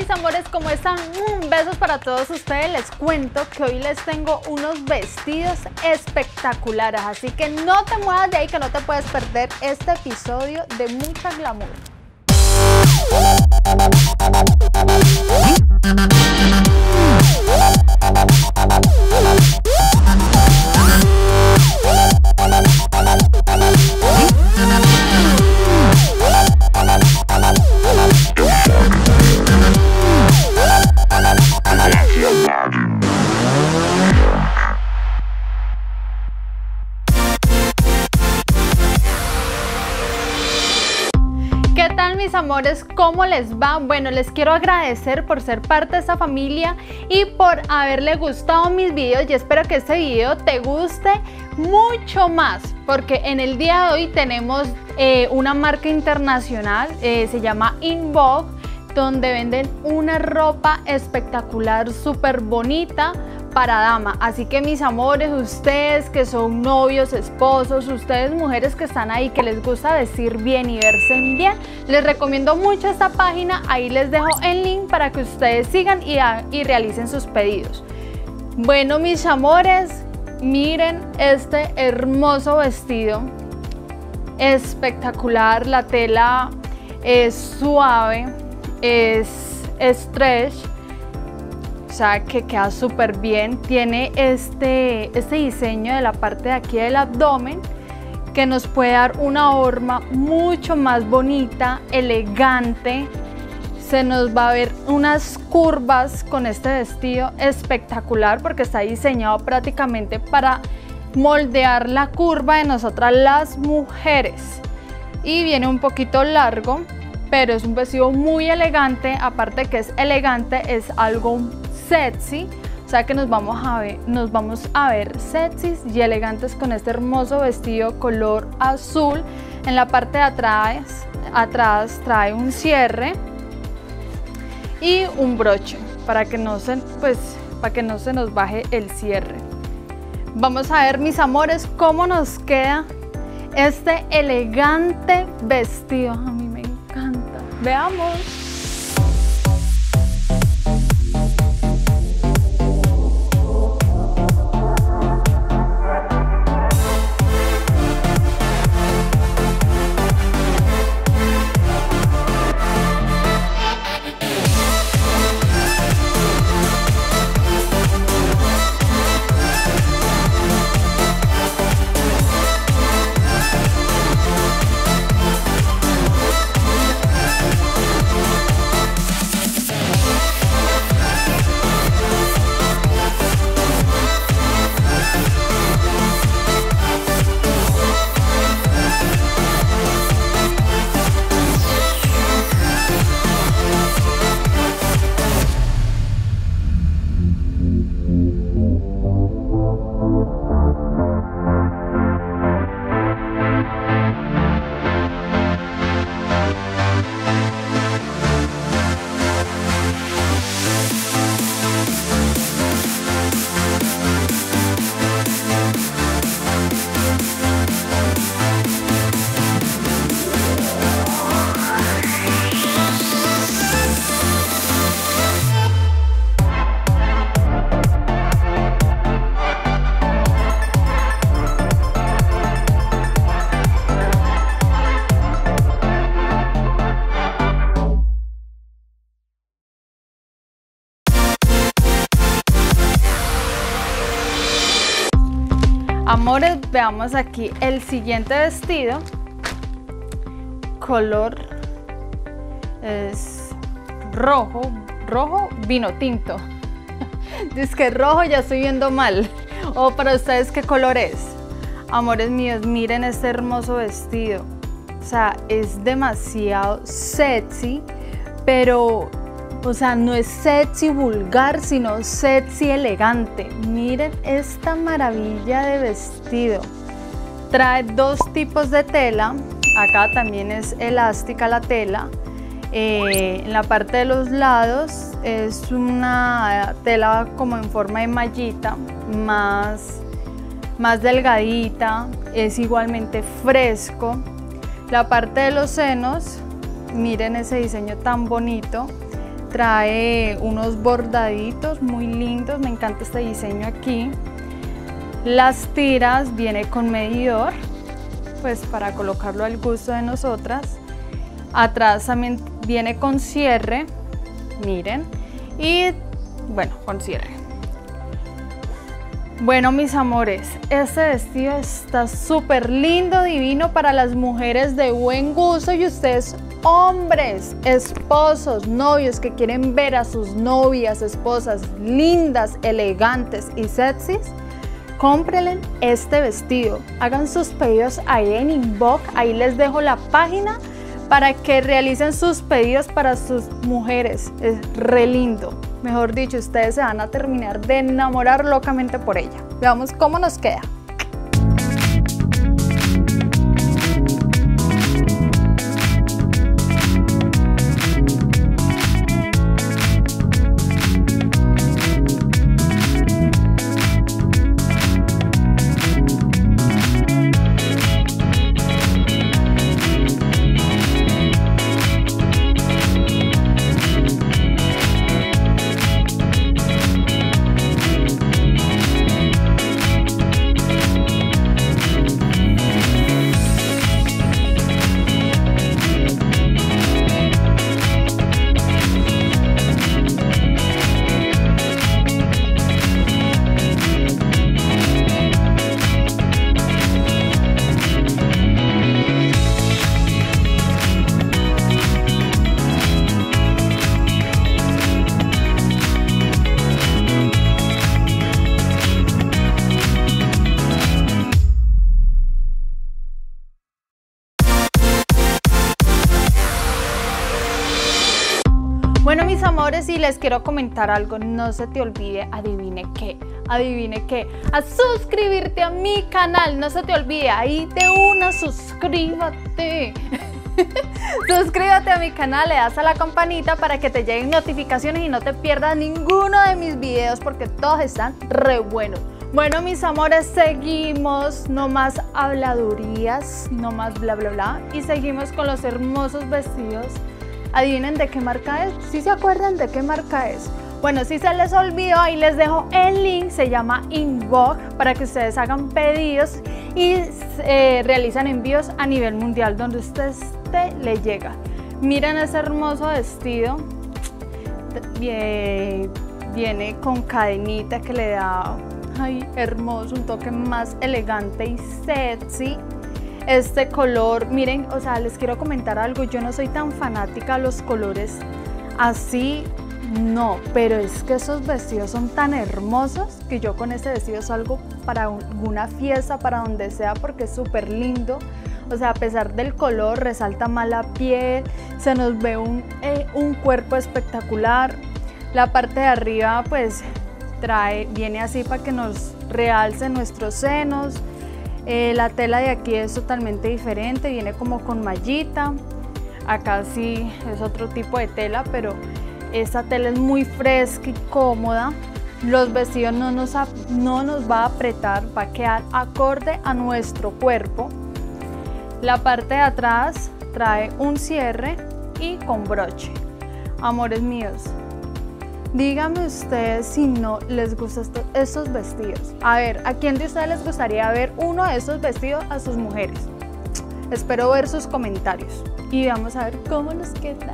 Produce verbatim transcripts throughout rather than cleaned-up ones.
mis amores? ¿Cómo están? Mm, besos para todos ustedes. Les cuento que hoy les tengo unos vestidos espectaculares, así que no te muevas de ahí, que no te puedes perder este episodio de mucha glamour. ¿Qué tal, mis amores? ¿Cómo les va? Bueno, les quiero agradecer por ser parte de esta familia y por haberle gustado mis videos, y espero que este video te guste mucho más, porque en el día de hoy tenemos eh, una marca internacional, eh, se llama In Vogue, donde venden una ropa espectacular, súper bonita para dama. Así que, mis amores, ustedes que son novios, esposos, ustedes mujeres que están ahí, que les gusta vestir bien y verse bien, les recomiendo mucho esta página. Ahí les dejo el link para que ustedes sigan y, y realicen sus pedidos. Bueno, mis amores, miren este hermoso vestido, espectacular. La tela es suave, es stretch, o sea que queda súper bien. Tiene este, este diseño de la parte de aquí del abdomen que nos puede dar una forma mucho más bonita, elegante. Se nos va a ver unas curvas con este vestido espectacular, porque está diseñado prácticamente para moldear la curva de nosotras las mujeres. Y viene un poquito largo, pero es un vestido muy elegante. Aparte de que es elegante, es algo sexy, o sea que nos vamos a ver, nos vamos a ver sexys y elegantes con este hermoso vestido color azul. En la parte de atrás, atrás trae un cierre y un broche para que no se, pues, para que no se nos baje el cierre. Vamos a ver, mis amores, cómo nos queda este elegante vestido. A mí me encanta. Veamos. Amores, veamos aquí el siguiente vestido. Color es rojo, rojo vino tinto. Dice que rojo, ya estoy viendo mal. O para ustedes, ¿qué color es? Amores míos, miren este hermoso vestido. O sea, es demasiado sexy, pero, o sea, no es sexy vulgar, sino sexy elegante. Miren esta maravilla de vestido. Trae dos tipos de tela. Acá también es elástica la tela. Eh, en la parte de los lados es una tela como en forma de mallita, más, más delgadita. Es igualmente fresco. La parte de los senos, miren ese diseño tan bonito. trae unos bordaditos muy lindos, me encanta este diseño aquí. Las tiras viene con medidor, pues para colocarlo al gusto de nosotras. Atrás también viene con cierre, miren, y bueno, con cierre. Bueno, mis amores, este vestido está súper lindo, divino para las mujeres de buen gusto y ustedes, hombres, esposos, novios que quieren ver a sus novias, esposas lindas, elegantes y sexys, cómprenle este vestido. Hagan sus pedidos ahí en inbox, ahí les dejo la página para que realicen sus pedidos para sus mujeres. Es re lindo. Mejor dicho, ustedes se van a terminar de enamorar locamente por ella. Veamos cómo nos queda. Bueno, mis amores, y les quiero comentar algo, no se te olvide, adivine qué, adivine qué, a suscribirte a mi canal, no se te olvide, ahí de una, suscríbete, suscríbete a mi canal, le das a la campanita para que te lleguen notificaciones y no te pierdas ninguno de mis videos porque todos están re buenos. Bueno, mis amores, seguimos, no más habladurías, no más bla bla bla, y seguimos con los hermosos vestidos. Adivinen de qué marca es, ¿sí se acuerdan de qué marca es? Bueno, si se les olvidó, ahí les dejo el link, se llama Inbox, para que ustedes hagan pedidos y eh, realizan envíos a nivel mundial, donde usted esté, le llega. Miren ese hermoso vestido, viene, viene con cadenita que le da, ay, hermoso, un toque más elegante y sexy. Este color, miren, o sea, les quiero comentar algo, yo no soy tan fanática de los colores así, no, pero es que esos vestidos son tan hermosos que yo con este vestido salgo para una fiesta, para donde sea, porque es súper lindo. O sea, a pesar del color, resalta más la piel, se nos ve un, eh, un cuerpo espectacular. La parte de arriba, pues, trae, viene así para que nos realce nuestros senos. Eh, la tela de aquí es totalmente diferente, viene como con mallita. Acá sí es otro tipo de tela, pero esta tela es muy fresca y cómoda. Los vestidos no nos, no nos va a apretar, va a quedar acorde a nuestro cuerpo. La parte de atrás trae un cierre y con broche. Amores míos, díganme ustedes si no les gustan estos vestidos. A ver, ¿a quién de ustedes les gustaría ver uno de estos vestidos a sus mujeres? Espero ver sus comentarios y vamos a ver cómo nos queda.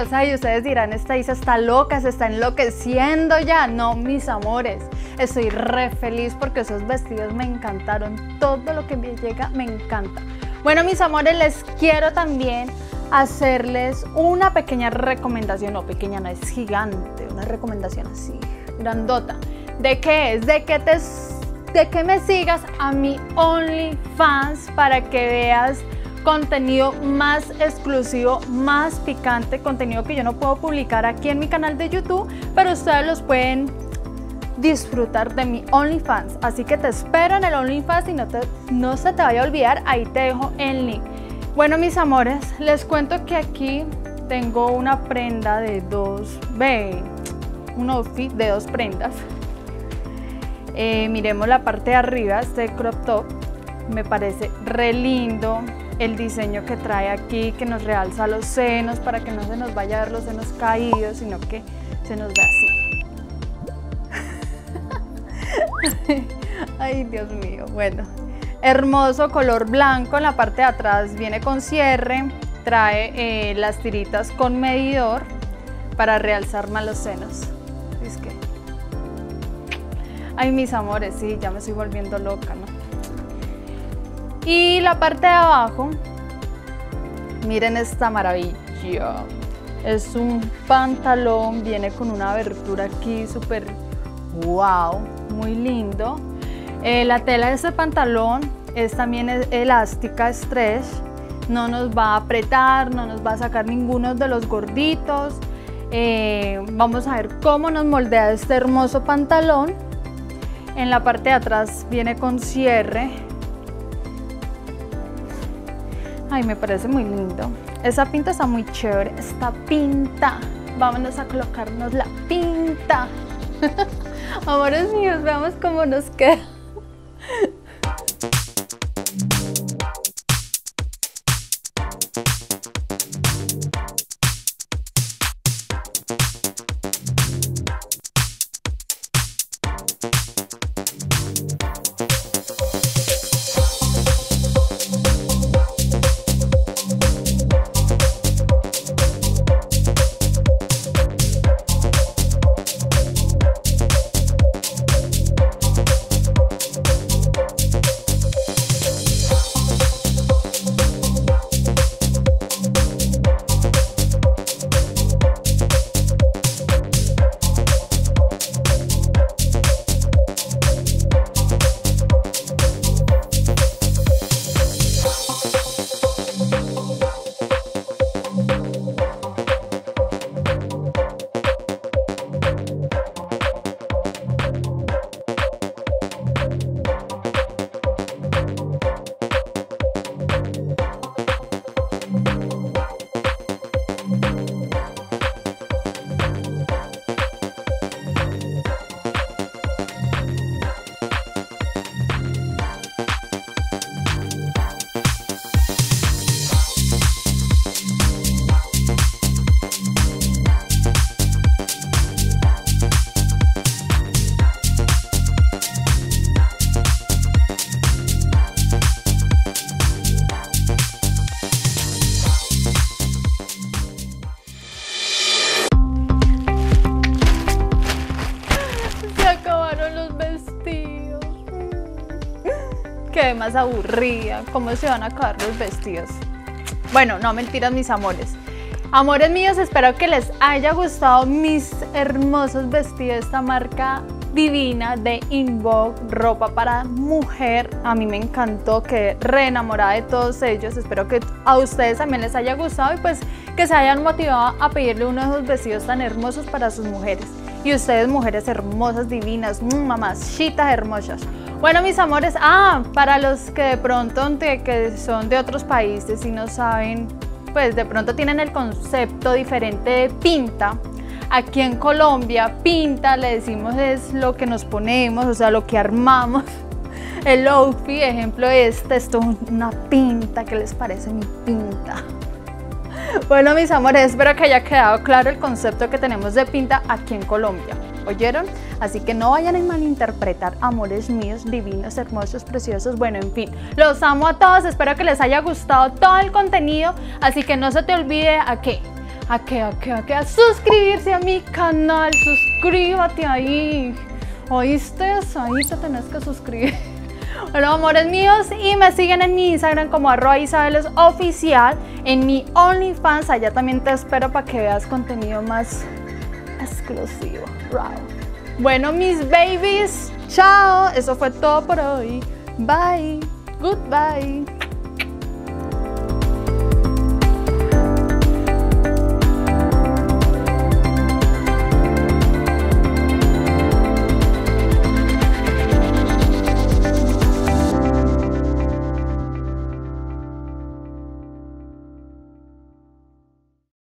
bellos. Ay, ustedes dirán, esta Isa está loca, se está enloqueciendo ya. No, mis amores, estoy re feliz porque esos vestidos me encantaron. Todo lo que me llega me encanta. Bueno, mis amores, les quiero también hacerles una pequeña recomendación. No, pequeña, no, es gigante. Una recomendación así, grandota. ¿De qué es? De que te... de que me sigas a mi OnlyFans para que veas contenido más exclusivo, más picante, contenido que yo no puedo publicar aquí en mi canal de YouTube, pero ustedes los pueden disfrutar de mi OnlyFans. Así que te espero en el OnlyFans y no, te, no se te vaya a olvidar, ahí te dejo el link. Bueno, mis amores, les cuento que aquí tengo una prenda de dos, ve, un outfit de dos prendas. Eh, miremos la parte de arriba, este crop top, me parece re lindo. El diseño que trae aquí, que nos realza los senos para que no se nos vaya a ver los senos caídos, sino que se nos ve así. Ay, Dios mío. Bueno, hermoso color blanco. En la parte de atrás viene con cierre, trae eh, las tiritas con medidor para realzar más los senos. Es que... ay, mis amores, sí, ya me estoy volviendo loca, ¿no? Y la parte de abajo, miren esta maravilla. Es un pantalón, viene con una abertura aquí súper wow, muy lindo. Eh, la tela de este pantalón es también elástica, stretch. No nos va a apretar, no nos va a sacar ninguno de los gorditos. Eh, vamos a ver cómo nos moldea este hermoso pantalón. En la parte de atrás viene con cierre. Ay, me parece muy lindo. Esa pinta está muy chévere. Esta pinta. Vámonos a colocarnos la pinta. Amores míos, veamos cómo nos queda. Quedé más aburrida. ¿Cómo se van a acabar los vestidos? Bueno, no mentiras, mis amores. Amores míos, espero que les haya gustado mis hermosos vestidos de esta marca divina de Invogue, ropa para mujer. A mí me encantó, quedé re enamorada de todos ellos. Espero que a ustedes también les haya gustado y pues que se hayan motivado a pedirle uno de esos vestidos tan hermosos para sus mujeres. Y ustedes, mujeres hermosas, divinas, mamacitas hermosas. Bueno, mis amores, ah, para los que de pronto de, que son de otros países y no saben, pues de pronto tienen el concepto diferente de pinta. Aquí en Colombia, pinta, le decimos es lo que nos ponemos, o sea, lo que armamos. El outfit, ejemplo este, esto es una pinta, ¿qué les parece mi pinta? Bueno, mis amores, espero que haya quedado claro el concepto que tenemos de pinta aquí en Colombia. ¿Oyeron? Así que no vayan a malinterpretar, amores míos, divinos, hermosos, preciosos. Bueno, en fin, los amo a todos. Espero que les haya gustado todo el contenido. Así que no se te olvide a qué, a que, a que, a que, a suscribirse a mi canal, suscríbete ahí, ¿oíste? Ahí te tenés que suscribir. Bueno, amores míos, y me siguen en mi Instagram como arroba isabeles oficial, en mi OnlyFans, allá también te espero para que veas contenido más exclusivo. Wow. Bueno, mis babies, chao, eso fue todo por hoy. Bye, goodbye.